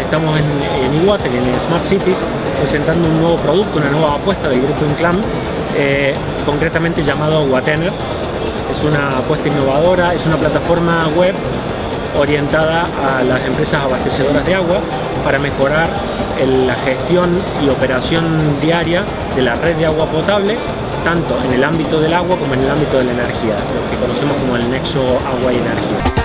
estamos en Iguatec, en Smart Cities, presentando un nuevo producto, una nueva apuesta del grupo Inclán, concretamente llamado Watener. Es una apuesta innovadora, es una plataforma web orientada a las empresas abastecedoras de agua para mejorar la gestión y operación diaria de la red de agua potable, tanto en el ámbito del agua como en el ámbito de la energía, lo que conocemos como el nexo agua y energía.